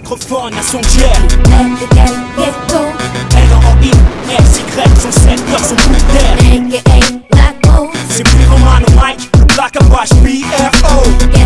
microphone à son jet. L-O-I-S-Y, son secteur, son bout d'air. C'est pyromane au mic, le placabage P-R-O.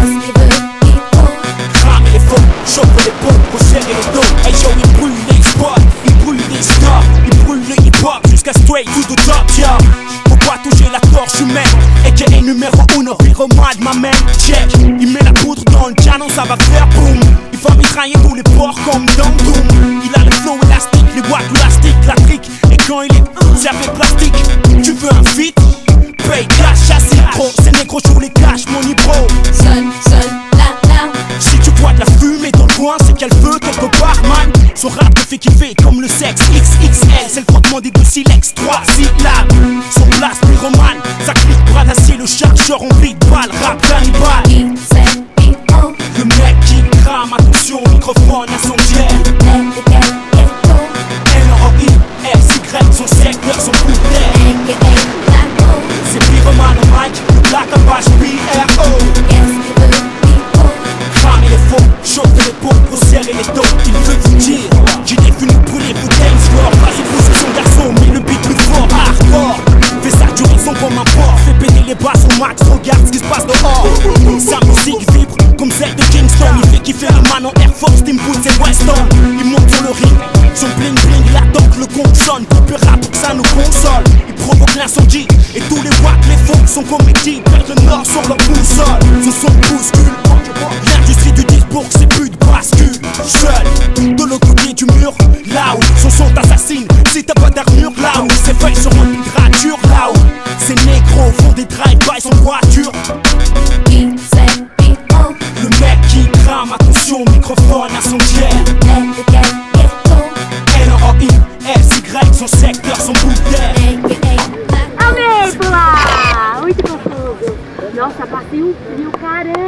Crame les faux, chauffe les pots, resserrer les dos. Hey yo, il brûle les spots, il brûle les stocks, il brûle le hip-hop jusqu'à straight to the top, yo. Faut pas toucher la torche humaine, aka numéro 1, pyromane m'amène, check. Il met la poudre dans le canon, ça va faire boum. Il va mitrailler tous les porcs comme dans Doom. Il a le flow élastique, les watts élastiques, la trick. Et quand il est servi plastique, tu veux un feat? Paye cash, chassis pro, c'est négro sur les cash, mon nibro. Seul, là. Si tu vois de la fumée dans le coin, c'est qu'elle veut quelque part, man. Son rap te fait kiffer comme le sexe XXL. C'est le frottement des deux silex, 3 syllabes. Son place pyromane, ça clique bras d'acier, le chargeur rempli de balles, rap cannibale. Le mec qui crame, attention, microphone à son jet. L-O-I-S-Y, son secteur, son bout d'air. C'est pyromane au mic, le placabage P-R-O. Cramer les faux, chauffer les pots, resserrer les dos. Il veut vous dire, j'ai défini brûler vos dance floor. Vas-y, pousse son garçon, mais le beat plus fort, hardcore. Fais ça du son comme un porc, fais péter les basses au max, regarde ce qui se passe dehors. Sa musique vibre comme celle de Kingston. Il fait kiffer le man en Air Force, Team Boots et Weston. Il monte sur le ring, son bling bling, il attend que le gong sonne. Plus rap pour que ça nous console. Il provoque l'incendie, et tous les watts, les faux sont comédies. Perdent le nord sur leur boussole, ce son bouscule. L'industrie du discours, c'est plus de bascule. Seul, de l'autre côté du mur, là où son son t'assassine. Si t'as pas d'armure, là où ses feuilles seront une rature, là où ces négros font des drive-by sans voiture. Le mec qui crame, attention, microphone à son jet. L-O-I-S-Y, son secteur, son bout d'air. Amei, lá! Muito gostoso! Nossa, passei um frio, caramba!